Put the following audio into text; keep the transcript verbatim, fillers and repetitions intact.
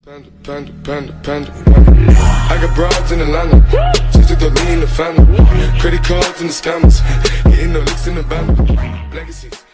Panda, panda, panda, panda, panda. I got broads in Atlanta, just took the lean in the family. Credit cards and the scammers, getting no licks in the band. Legacies.